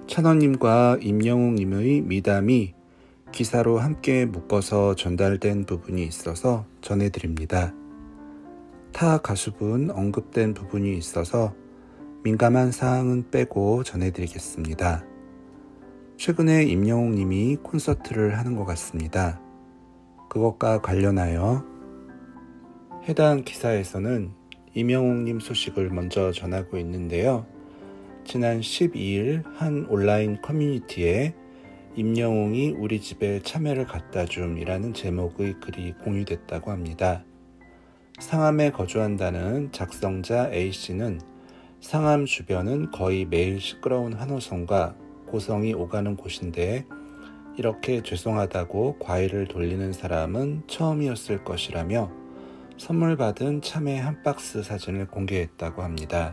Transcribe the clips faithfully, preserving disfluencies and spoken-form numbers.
찬원님과 임영웅님의 미담이 기사로 함께 묶어서 전달된 부분이 있어서 전해드립니다. 타 가수분 언급된 부분이 있어서 민감한 사항은 빼고 전해드리겠습니다. 최근에 임영웅님이 콘서트를 하는 것 같습니다. 그것과 관련하여 해당 기사에서는 임영웅님 소식을 먼저 전하고 있는데요. 지난 십이일 한 온라인 커뮤니티에 임영웅이 우리 집에 참외를 갖다 줌이라는 제목의 글이 공유됐다고 합니다. 상암에 거주한다는 작성자 A씨는 상암 주변은 거의 매일 시끄러운 환호성과 고성이 오가는 곳인데 이렇게 죄송하다고 과일을 돌리는 사람은 처음이었을 것이라며 선물 받은 참외 한 박스 사진을 공개했다고 합니다.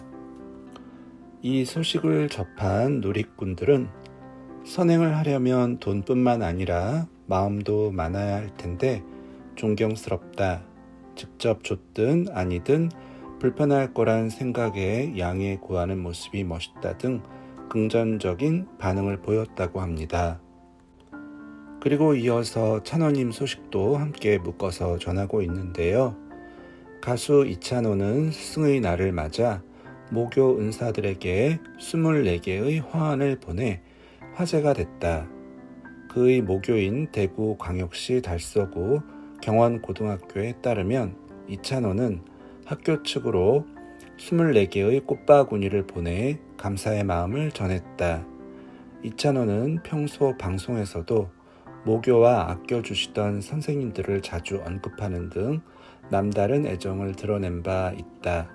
이 소식을 접한 누리꾼들은 선행을 하려면 돈뿐만 아니라 마음도 많아야 할 텐데 존경스럽다. 직접 줬든 아니든 불편할 거란 생각에 양해 구하는 모습이 멋있다 등 긍정적인 반응을 보였다고 합니다. 그리고 이어서 찬원님 소식도 함께 묶어서 전하고 있는데요. 가수 이찬원은 스승의 날을 맞아 모교 은사들에게 스물네 개의 화환을 보내 화제가 됐다. 그의 모교인 대구광역시 달서구 경원고등학교에 따르면 이찬원은 학교 측으로 스물네 개의 꽃바구니를 보내 감사의 마음을 전했다. 이찬원은 평소 방송에서도 모교와 아껴주시던 선생님들을 자주 언급하는 등 남다른 애정을 드러낸 바 있다.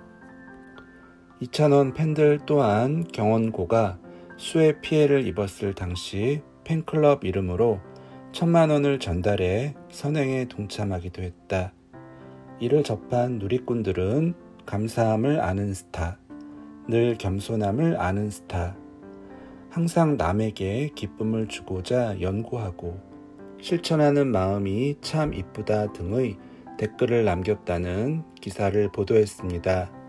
이찬원 팬들 또한 경원고가 수해 피해를 입었을 당시 팬클럽 이름으로 천만 원을 전달해 선행에 동참하기도 했다. 이를 접한 누리꾼들은 감사함을 아는 스타, 늘 겸손함을 아는 스타, 항상 남에게 기쁨을 주고자 연구하고 실천하는 마음이 참 이쁘다 등의 댓글을 남겼다는 기사를 보도했습니다.